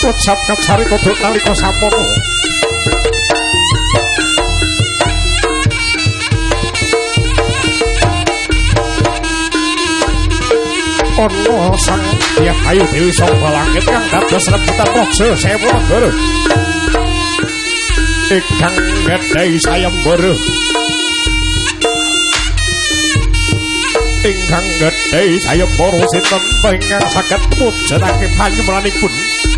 ucap kacari kodok nalika samono ono sang Hyang Ayu Dewi Sangga Langit kang dados rebutan raja sewu negara ingkang nggadhahi sayembara ingkang nggadhahi sayembara sinten ingkang saged mujudake panyuwunanipun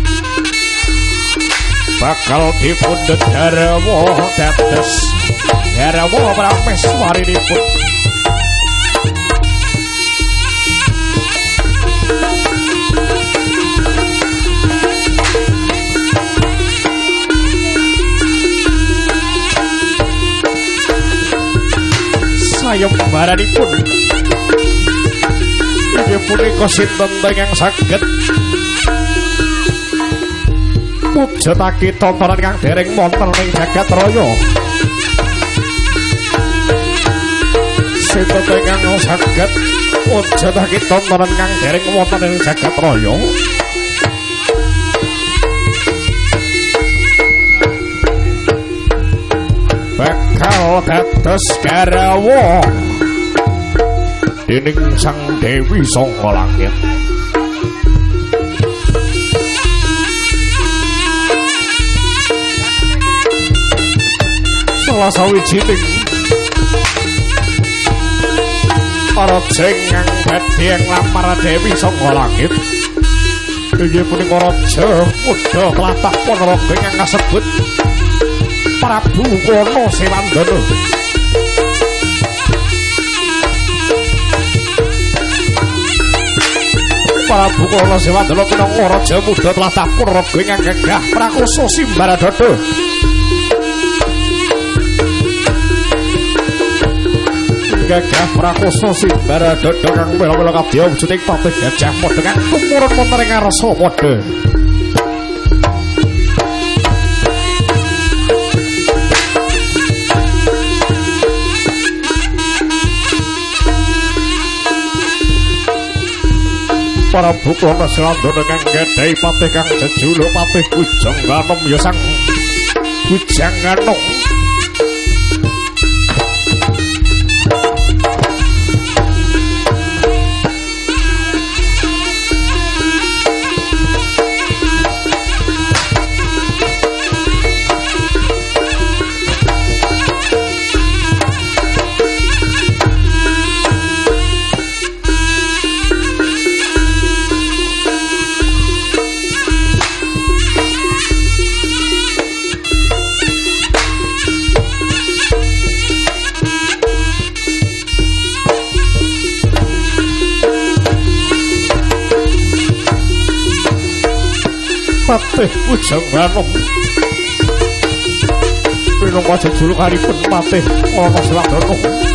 bakal dipundhet garwa dados garwa prameswarinipun sayembaranipun inggih punika sinten ingkang saged mujudake tontonan kang dereng wonten ing jagat raya sinten ingkang saged mujudake tontonan kang dereng wonten ing jagat raya bakal dados garwa dening sang Dewi Sangga Langit salah sawijining raja ingkang badhe nglamar Dewi Sangga Langit inggih punika raja muda tlatah Ponorogo ingkang kasebut Prabu Kono Sewandana Prabu Kono Sewandana minangka raja muda tlatah Ponorogo ingkang gagah prakoso Simbaradada gagah prakoso Simbaradada kang mela-mela kadya wujuding patih Gajah Mada kang tumurun wonten ing Arsa Mada Prabu Kono Sewandana kang gadhahi patih kang jejuluk patih Kujang Ganom ya sang Kujang Ganom patih Kujang Ganom minangka jejulukanipun patih Kono Sewandana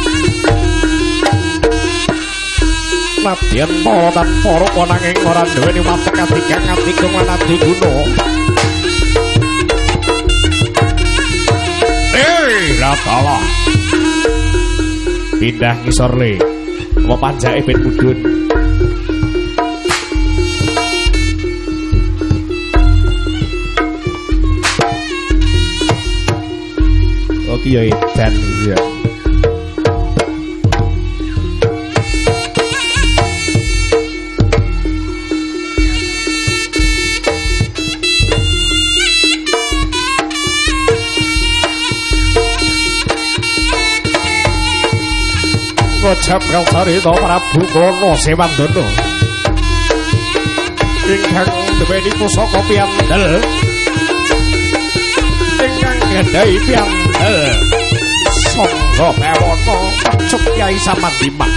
nadyan para tanpa rupa nanging ora duweni watek katigang atigung lan adiguna Ratala pindah ngisor le apa panjake ben mudhun ya edan ya ngocap kalcarita Prabu Kono Sewandana ingkang duweni pusaka piandel ingkang gadhahi piandel Sangga Pewana Pecuk Kyai Samandiman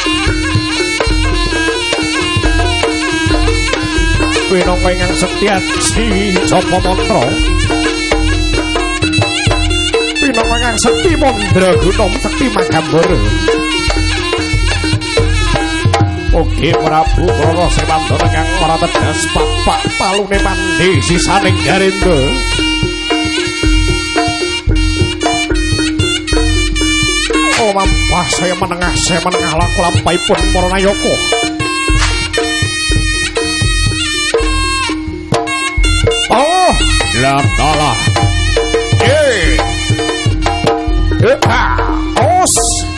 pinangka ingkang Setyaji Japa Mantra pinangka ingkang Sekti Mandraguna Sekti Magambara ugi Prabu Kono Sewandana kang ora tedas bapak palune pandhe sisaning Garendra mampah saya menengah laku lampaipun para nayaka Lantalah os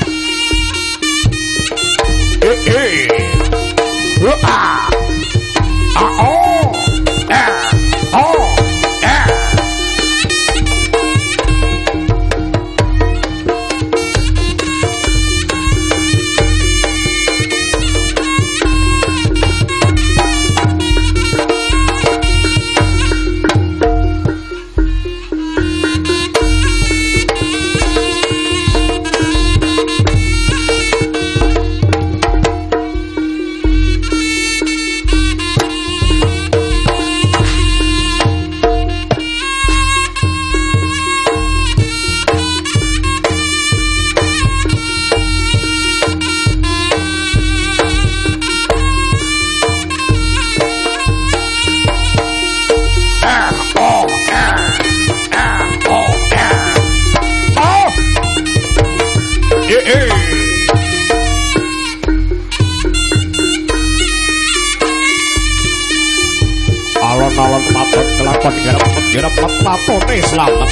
alon-alon matur kelakon garap lepatone slamet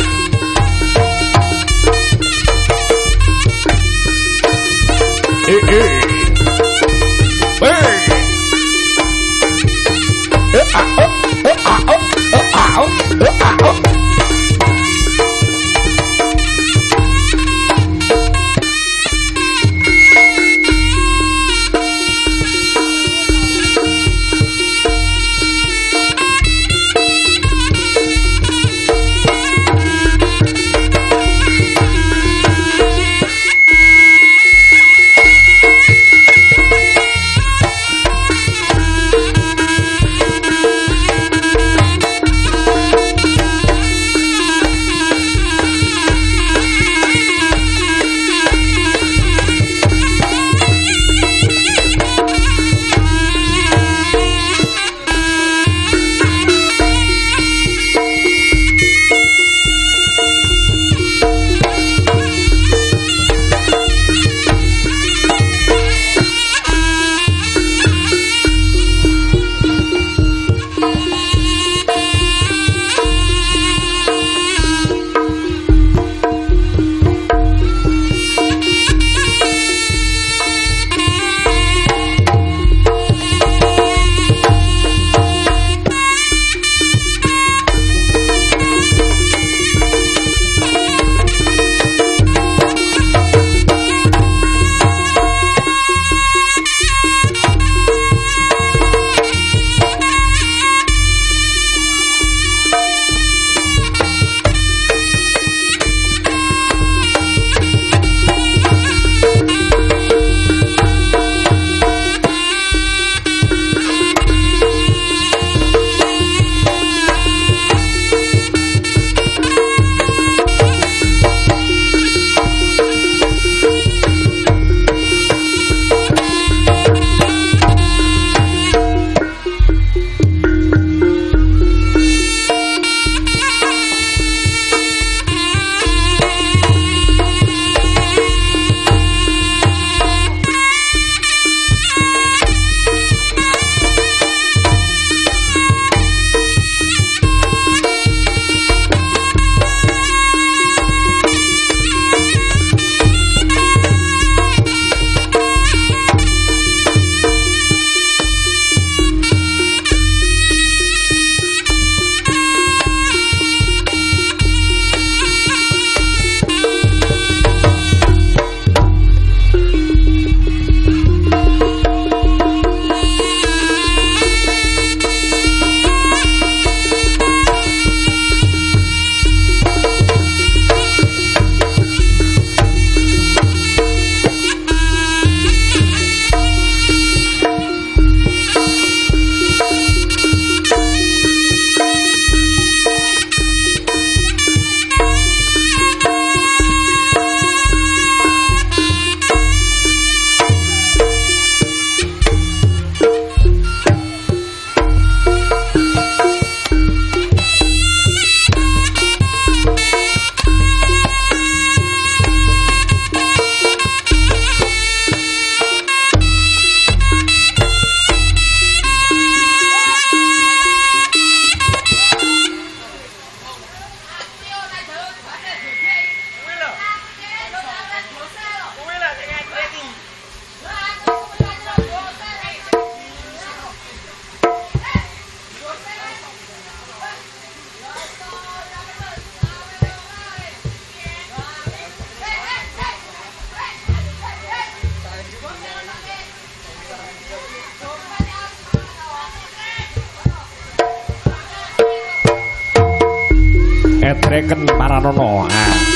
kedreken para nono.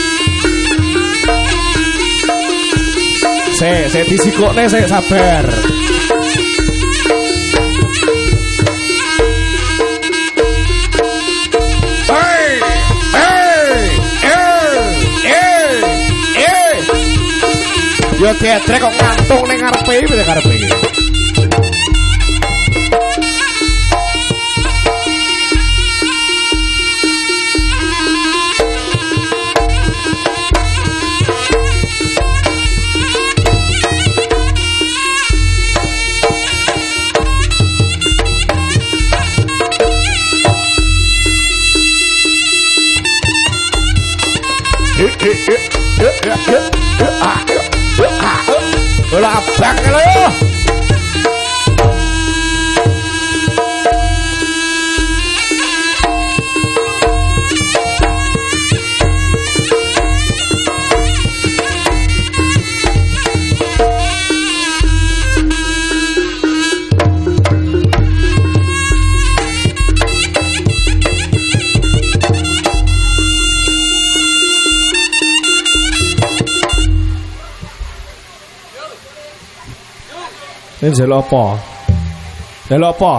Saya disikokne saya sabar. Yo kedrek kok ngantung ning ngarepe iki karepe iki. Olah abang lho. Ini jaluk apa? Jaluk apa?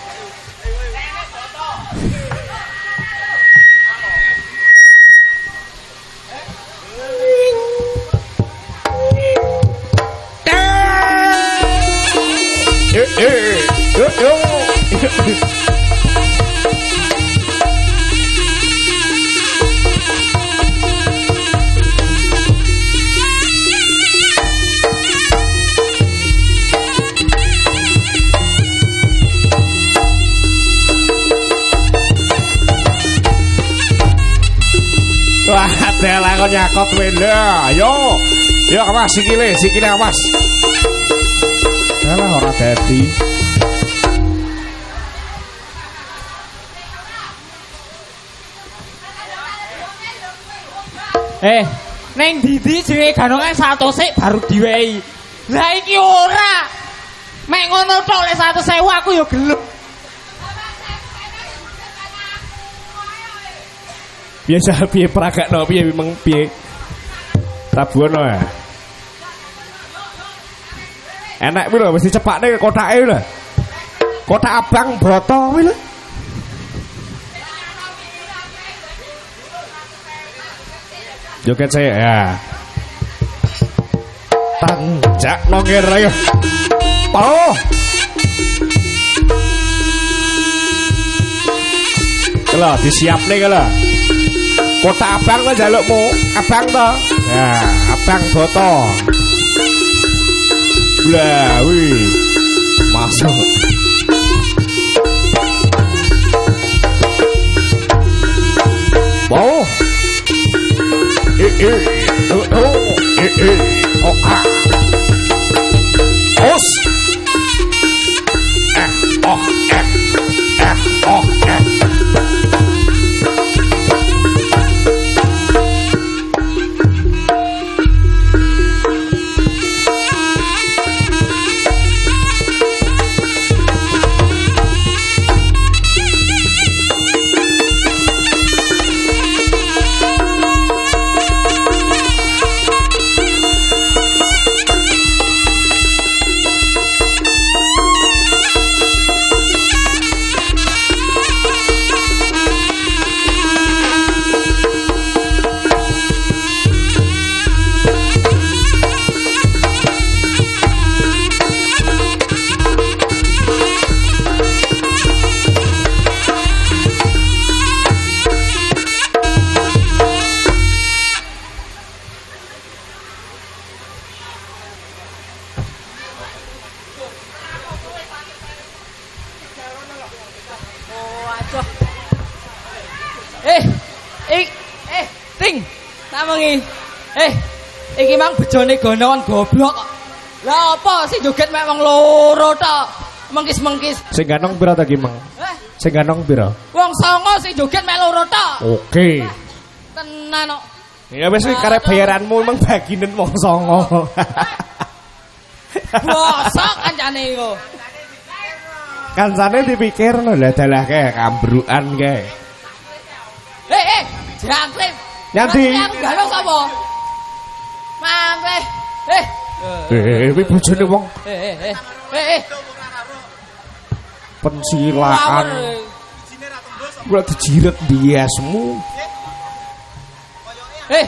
Wah, telah kau nyakot wenda. Yo, yo awas sikile awas. Telah ora dadi. Neng Didi jenenge ganongan 100 sik baru diwehi. Lah iki ora. Mek ngono tok lek 100.000 aku yo gelem. Biasa piye pragakno piye meng piye tabuhno ya. Enak kuwi lho mesti cepakne kotake lho. Kotak abang broto kuwi lho. Joget saya ya. Tanjak nongger ayo. Oh. Kalau disiapne kalau. Kotak abang kok jalukmu, abang to. Ya, abang boto. Lah, wih. Masuk. Oh. Oh, ah. Os. Oh, oh, Ting, tak mengi. Iki mang bejone gondongan goblok. Lah apa sih joget mek wong loro tok. Mengkis-mengkis. Sing ganong pira ta ki, Mang? Sing ganong pira? Wong songo sing joget mek loro tok. Oke. Tenan kok. Ya wis karep bayaranmu emang baginen wong songo. Bosok kancane iku. Kancane dipikir lho lah dalah kae kambrukan kae. Jangkrik. Nyanti. Aku galak sapa? Mangke. Kuwi bojone wong Eh. pensilaan. Ora dijiret biasmu. Eh.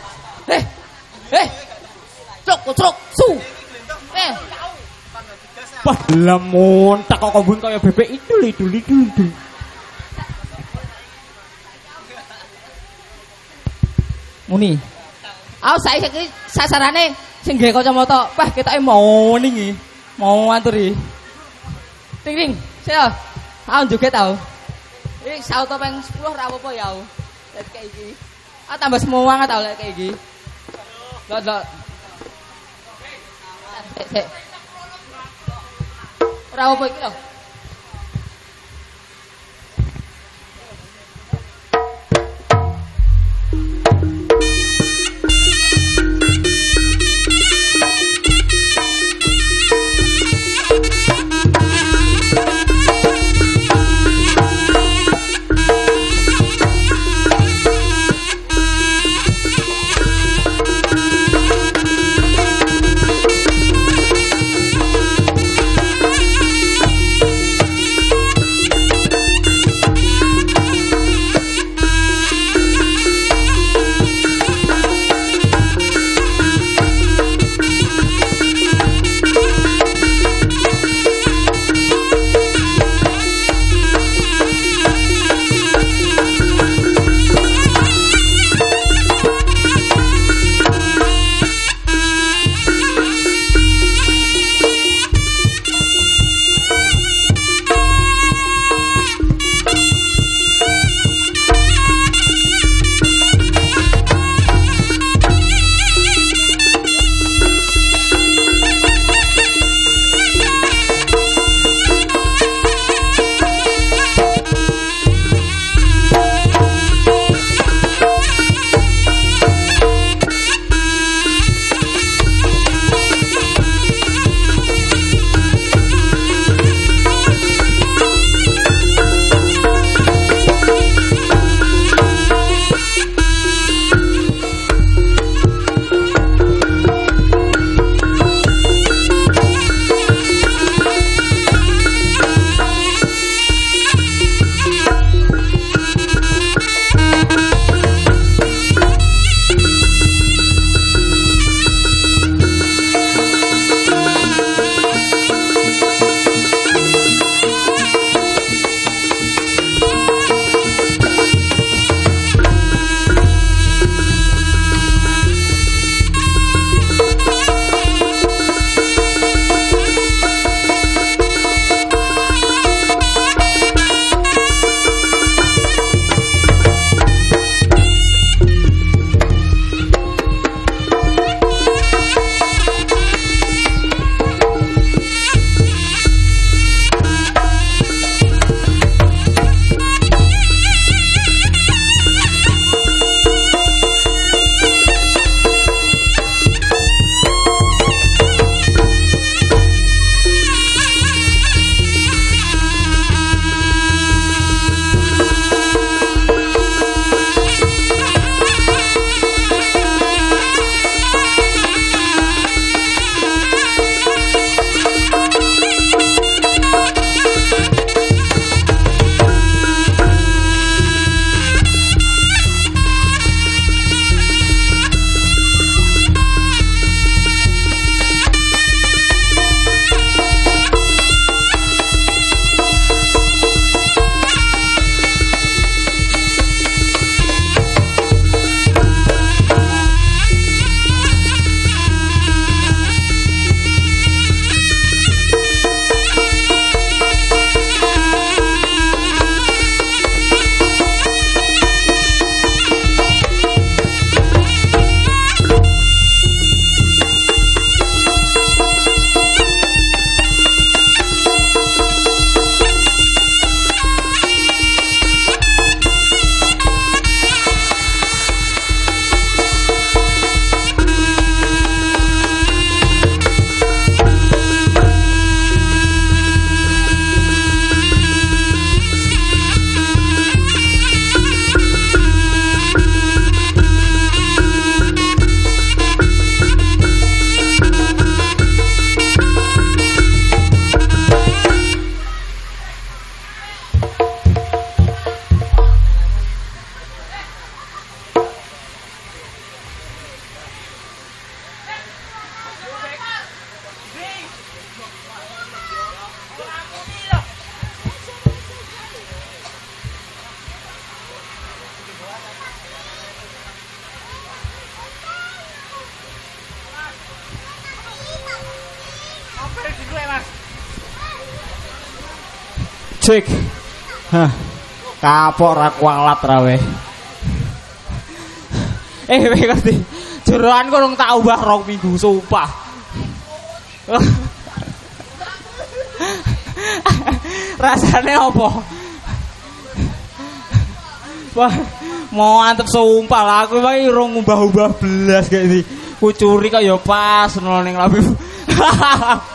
Truk su. Wah, lamun tak kok kobun kaya bebek itu. Muni. Aku saiki sasarane sing gawe kacamata. Wah, ketoke mau ning mau aturi. Ting. Saya. Aku joget tau. Iki sauto ping 10 ora apa-apa ya aku. Lek kayak iki. Ah tambah semuang tau lek kayak iki. Lho. Sik. Ora apa iki lho. Cek. Hah. Kapok ra kualat ra we. Weh ngerti. Jeroan kok rong tak ubah 2 minggu sumpah. Rasane apa? Wah, mau antep sumpah lah aku wae rong ubah-ubah belas kayak iki. Kucuri kok ya pas ning lambe.